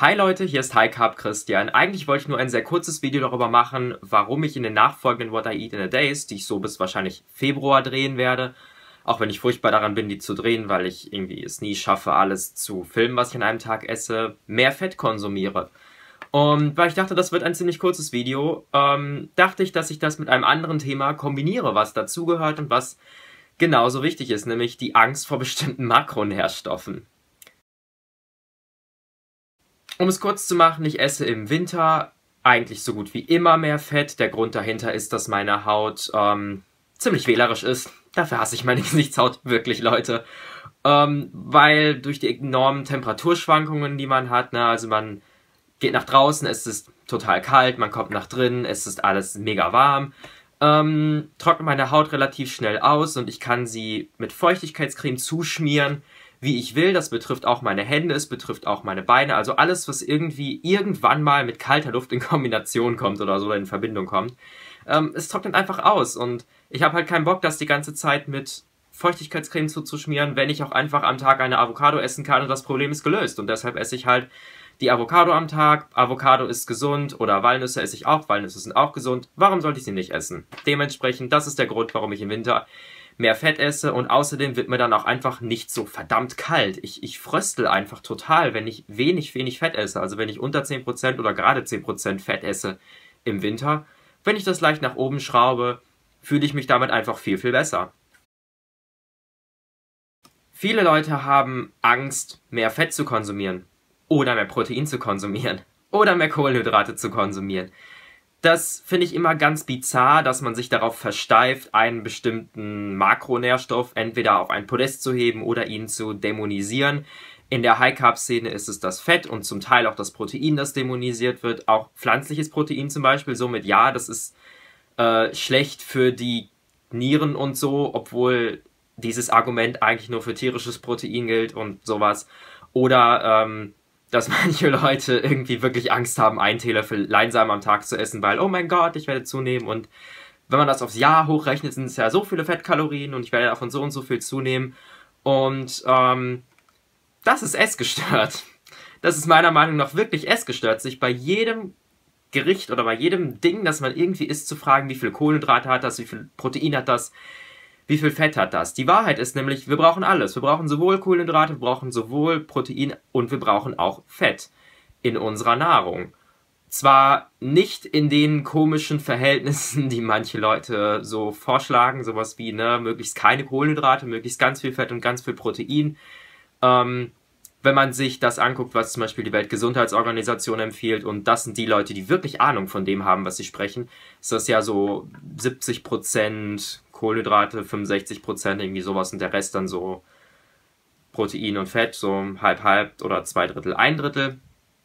Hi Leute, hier ist High Carb Christian. Eigentlich wollte ich nur ein sehr kurzes Video darüber machen, warum ich in den nachfolgenden What I Eat in a Days, die ich so bis wahrscheinlich Februar drehen werde, auch wenn ich furchtbar daran bin, die zu drehen, weil ich irgendwie es nie schaffe, alles zu filmen, was ich an einem Tag esse, mehr Fett konsumiere. Und weil ich dachte, das wird ein ziemlich kurzes Video, dachte ich, dass ich das mit einem anderen Thema kombiniere, was dazugehört und was genauso wichtig ist, nämlich die Angst vor bestimmten Makronährstoffen. Um es kurz zu machen, ich esse im Winter eigentlich so gut wie immer mehr Fett. Der Grund dahinter ist, dass meine Haut ziemlich wählerisch ist. Dafür hasse ich meine Gesichtshaut wirklich, Leute. Weil durch die enormen Temperaturschwankungen, die man hat, ne, also man geht nach draußen, es ist total kalt, man kommt nach drinnen, es ist alles mega warm. Trocknet meine Haut relativ schnell aus und ich kann sie mit Feuchtigkeitscreme zuschmieren, wie ich will. Das betrifft auch meine Hände, es betrifft auch meine Beine, also alles, was irgendwie irgendwann mal mit kalter Luft in Kombination kommt oder so in Verbindung kommt. Es trocknet einfach aus und ich habe halt keinen Bock, das die ganze Zeit mit Feuchtigkeitscreme zuzuschmieren, wenn ich auch einfach am Tag eine Avocado essen kann und das Problem ist gelöst. Und deshalb esse ich halt die Avocado am Tag. Avocado ist gesund oder Walnüsse esse ich auch. Walnüsse sind auch gesund. Warum sollte ich sie nicht essen? Dementsprechend, das ist der Grund, warum ich im Winter mehr Fett esse und außerdem wird mir dann auch einfach nicht so verdammt kalt. Ich fröstel einfach total, wenn ich wenig Fett esse. Also wenn ich unter 10% oder gerade 10% Fett esse im Winter. Wenn ich das leicht nach oben schraube, fühle ich mich damit einfach viel besser. Viele Leute haben Angst, mehr Fett zu konsumieren oder mehr Protein zu konsumieren oder mehr Kohlenhydrate zu konsumieren. Das finde ich immer ganz bizarr, dass man sich darauf versteift, einen bestimmten Makronährstoff entweder auf ein Podest zu heben oder ihn zu dämonisieren. In der High-Carb-Szene ist es das Fett und zum Teil auch das Protein, das dämonisiert wird. Auch pflanzliches Protein zum Beispiel. Somit ja, das ist schlecht für die Nieren und so, obwohl dieses Argument eigentlich nur für tierisches Protein gilt und sowas. Oder dass manche Leute irgendwie wirklich Angst haben, einen Teelöffel Leinsamen am Tag zu essen, weil, oh mein Gott, ich werde zunehmen. Und wenn man das aufs Jahr hochrechnet, sind es ja so viele Fettkalorien und ich werde davon so und so viel zunehmen. Und das ist essgestört. Das ist meiner Meinung nach wirklich essgestört, sich bei jedem Gericht oder bei jedem Ding, das man irgendwie isst, zu fragen, wie viel Kohlenhydrate hat das, wie viel Protein hat das, wie viel Fett hat das. Die Wahrheit ist nämlich, wir brauchen alles. Wir brauchen sowohl Kohlenhydrate, wir brauchen sowohl Protein und wir brauchen auch Fett in unserer Nahrung. Zwar nicht in den komischen Verhältnissen, die manche Leute so vorschlagen, sowas wie, ne, möglichst keine Kohlenhydrate, möglichst ganz viel Fett und ganz viel Protein. Wenn man sich das anguckt, was zum Beispiel die Weltgesundheitsorganisation empfiehlt, und das sind die Leute, die wirklich Ahnung von dem haben, was sie sprechen, ist das ja so 70% Kohlenhydrate, 65% irgendwie sowas und der Rest dann so Protein und Fett, so halb oder 2/3, 1/3.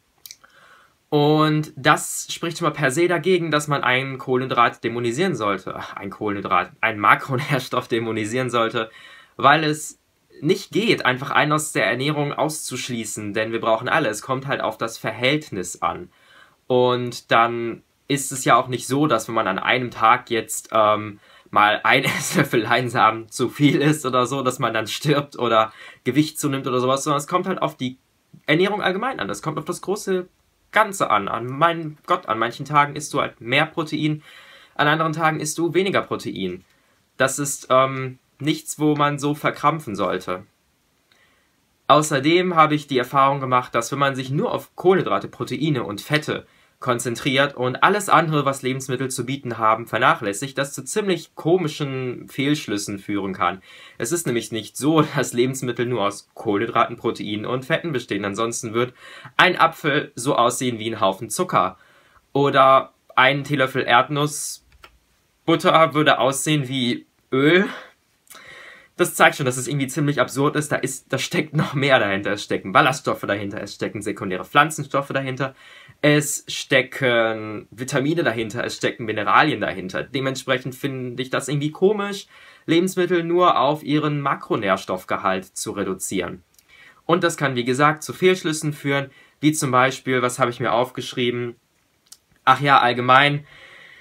Und das spricht schon mal per se dagegen, dass man einen Kohlenhydrat dämonisieren sollte. Einen Makronährstoff dämonisieren sollte, weil es nicht geht, einfach einen aus der Ernährung auszuschließen, denn wir brauchen alle. Es kommt halt auf das Verhältnis an. Und dann ist es ja auch nicht so, dass wenn man an einem Tag jetzt mal ein Esslöffel Leinsamen zu viel isst oder so, dass man dann stirbt oder Gewicht zunimmt oder sowas, sondern es kommt halt auf die Ernährung allgemein an. Es kommt auf das große Ganze an. Mein Gott, an manchen Tagen isst du halt mehr Protein, an anderen Tagen isst du weniger Protein. Das ist nichts, wo man so verkrampfen sollte. Außerdem habe ich die Erfahrung gemacht, dass wenn man sich nur auf Kohlenhydrate, Proteine und Fette konzentriert und alles andere, was Lebensmittel zu bieten haben, vernachlässigt, das zu ziemlich komischen Fehlschlüssen führen kann. Es ist nämlich nicht so, dass Lebensmittel nur aus Kohlenhydraten, Proteinen und Fetten bestehen. Ansonsten wird ein Apfel so aussehen wie ein Haufen Zucker. Oder ein Teelöffel Erdnussbutter würde aussehen wie Öl. Das zeigt schon, dass es irgendwie ziemlich absurd ist. Da steckt noch mehr dahinter. Es stecken Ballaststoffe dahinter, es stecken sekundäre Pflanzenstoffe dahinter, es stecken Vitamine dahinter, es stecken Mineralien dahinter. Dementsprechend finde ich das irgendwie komisch, Lebensmittel nur auf ihren Makronährstoffgehalt zu reduzieren. Und das kann, wie gesagt, zu Fehlschlüssen führen, wie zum Beispiel, was habe ich mir aufgeschrieben? Ach ja, allgemein,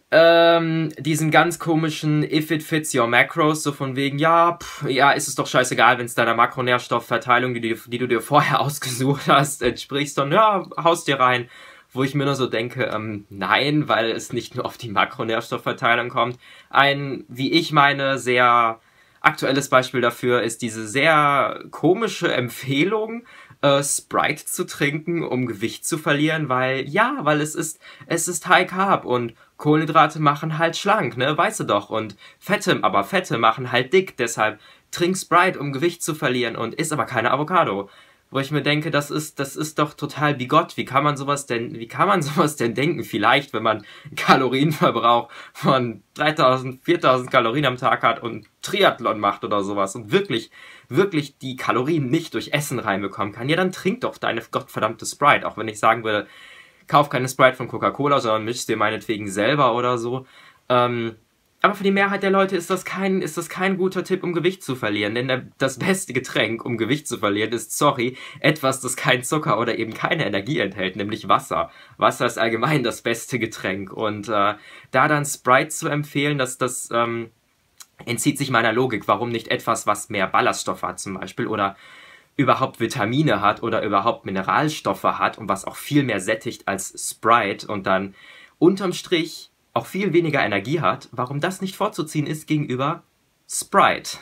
diesen ganz komischen If it fits your macros, so von wegen, ja, ja, ist es doch scheißegal, wenn es deiner Makronährstoffverteilung, die du dir vorher ausgesucht hast, entspricht, dann ja, haust dir rein. Wo ich mir nur so denke, nein, weil es nicht nur auf die Makronährstoffverteilung kommt. Ein, wie ich meine, sehr aktuelles Beispiel dafür ist diese sehr komische Empfehlung, Sprite zu trinken, um Gewicht zu verlieren, weil es ist High Carb und Kohlenhydrate machen halt schlank, ne, weißt du doch, und Fette machen halt dick, deshalb trink Sprite, um Gewicht zu verlieren und isst aber keine Avocado. Wo ich mir denke, das ist doch total bigott. Wie kann man sowas denn denken? Vielleicht, wenn man einen Kalorienverbrauch von 3000, 4000 Kalorien am Tag hat und Triathlon macht oder sowas und wirklich die Kalorien nicht durch Essen reinbekommen kann, ja, dann trink doch deine gottverdammte Sprite. Auch wenn ich sagen würde, kauf keine Sprite von Coca-Cola, sondern misch's dir meinetwegen selber oder so. Aber für die Mehrheit der Leute ist das kein guter Tipp, um Gewicht zu verlieren. Denn das beste Getränk, um Gewicht zu verlieren, ist, etwas, das kein Zucker oder eben keine Energie enthält, nämlich Wasser. Wasser ist allgemein das beste Getränk. Und da dann Sprite zu empfehlen, das entzieht sich meiner Logik. Warum nicht etwas, was mehr Ballaststoffe hat zum Beispiel oder überhaupt Vitamine hat oder überhaupt Mineralstoffe hat und was auch viel mehr sättigt als Sprite und dann unterm Strich auch viel weniger Energie hat, warum das nicht vorzuziehen ist gegenüber Sprite.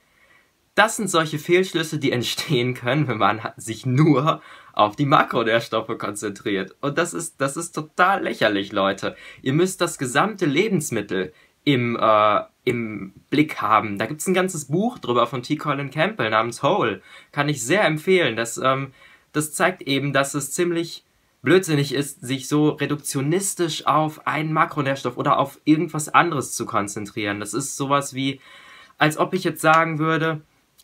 Das sind solche Fehlschlüsse, die entstehen können, wenn man sich nur auf die Makronährstoffe konzentriert. Und das ist total lächerlich, Leute. Ihr müsst das gesamte Lebensmittel im Blick haben. Da gibt es ein ganzes Buch drüber von T. Colin Campbell namens Whole. Kann ich sehr empfehlen. Das zeigt eben, dass es ziemlich blödsinnig ist, sich so reduktionistisch auf einen Makronährstoff oder auf irgendwas anderes zu konzentrieren. Das ist sowas wie, als ob ich jetzt sagen würde,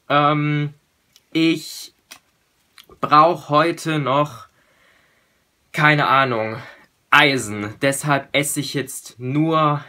ich brauche heute noch, keine Ahnung, Eisen. Deshalb esse ich jetzt nur,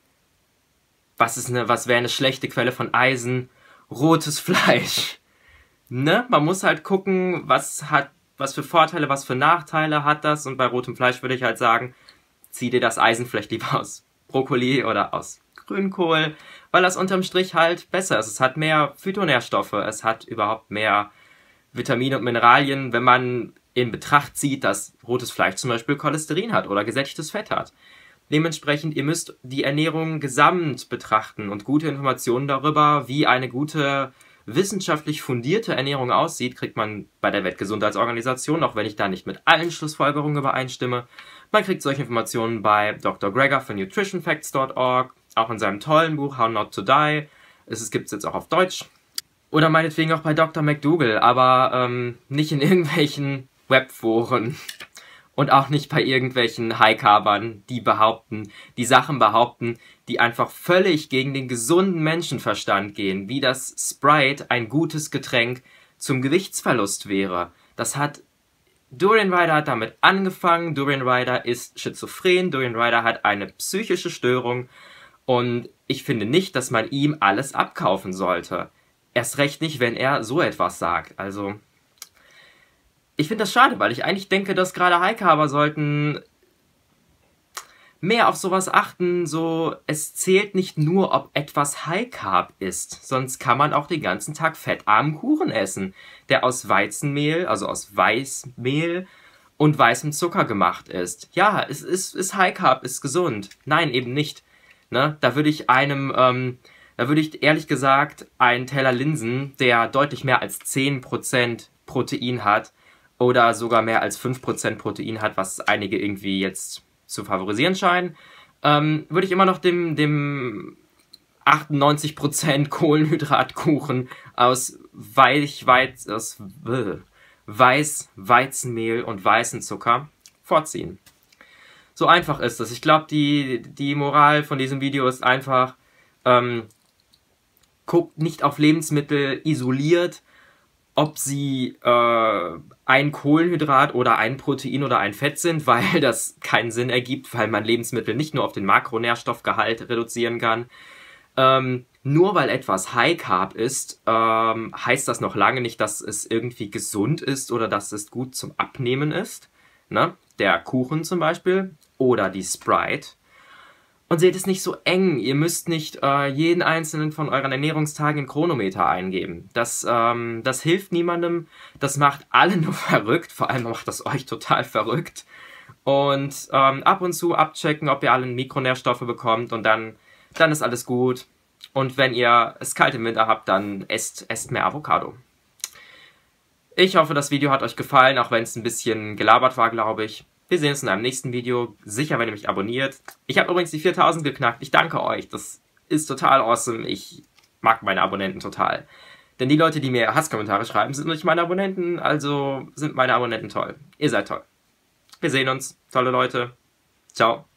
was wäre eine schlechte Quelle von Eisen? Rotes Fleisch. Ne? Man muss halt gucken, was für Vorteile, was für Nachteile hat das. Und bei rotem Fleisch würde ich halt sagen, zieh dir das Eisen vielleicht lieber aus Brokkoli oder aus Grünkohl, weil das unterm Strich halt besser ist. Es hat mehr Phytonährstoffe, es hat überhaupt mehr Vitamine und Mineralien, wenn man in Betracht zieht, dass rotes Fleisch zum Beispiel Cholesterin hat oder gesättigtes Fett hat. Dementsprechend, ihr müsst die Ernährung gesamt betrachten und gute Informationen darüber, wie eine gute wissenschaftlich fundierte Ernährung aussieht, kriegt man bei der Weltgesundheitsorganisation, auch wenn ich da nicht mit allen Schlussfolgerungen übereinstimme. Man kriegt solche Informationen bei Dr. Greger von nutritionfacts.org, auch in seinem tollen Buch How Not to Die. Es gibt es jetzt auch auf Deutsch. Oder meinetwegen auch bei Dr. McDougall, aber nicht in irgendwelchen Webforen. Und auch nicht bei irgendwelchen High-Carbern, die Sachen behaupten, die einfach völlig gegen den gesunden Menschenverstand gehen, wie das Sprite ein gutes Getränk zum Gewichtsverlust wäre. Durian Ryder hat damit angefangen, Durian Ryder ist schizophren, Durian Ryder hat eine psychische Störung und ich finde nicht, dass man ihm alles abkaufen sollte. Erst recht nicht, wenn er so etwas sagt, also ich finde das schade, weil ich eigentlich denke, dass gerade High-Carber sollten mehr auf sowas achten, so es zählt nicht nur, ob etwas High-Carb ist, sonst kann man auch den ganzen Tag fettarmen Kuchen essen, der aus Weizenmehl, also aus Weißmehl und weißem Zucker gemacht ist. Ja, es ist High-Carb, ist gesund. Nein, eben nicht. Ne? Da würde ich ehrlich gesagt einen Teller Linsen, der deutlich mehr als 10% Protein hat, oder sogar mehr als 5% Protein hat, was einige irgendwie jetzt zu favorisieren scheinen, würde ich immer noch dem 98% Kohlenhydratkuchen aus Weißweizenmehl und weißen Zucker vorziehen. So einfach ist es. Ich glaube, die Moral von diesem Video ist einfach, guckt nicht auf Lebensmittel isoliert, ob sie ein Kohlenhydrat oder ein Protein oder ein Fett sind, weil das keinen Sinn ergibt, weil man Lebensmittel nicht nur auf den Makronährstoffgehalt reduzieren kann. Nur weil etwas High Carb ist, heißt das noch lange nicht, dass es irgendwie gesund ist oder dass es gut zum Abnehmen ist. Ne? Der Kuchen zum Beispiel oder die Sprite. Und seht es nicht so eng. Ihr müsst nicht jeden einzelnen von euren Ernährungstagen in Chronometer eingeben. Das hilft niemandem. Das macht alle nur verrückt. Vor allem macht das euch total verrückt. Und ab und zu abchecken, ob ihr alle Mikronährstoffe bekommt. Und dann ist alles gut. Und wenn ihr es kalt im Winter habt, dann esst mehr Avocado. Ich hoffe, das Video hat euch gefallen, auch wenn es ein bisschen gelabert war, glaube ich. Wir sehen uns in einem nächsten Video. Sicher, wenn ihr mich abonniert. Ich habe übrigens die 4000 geknackt. Ich danke euch. Das ist total awesome. Ich mag meine Abonnenten total. Denn die Leute, die mir Hasskommentare schreiben, sind nicht meine Abonnenten. Also sind meine Abonnenten toll. Ihr seid toll. Wir sehen uns. Tolle Leute. Ciao.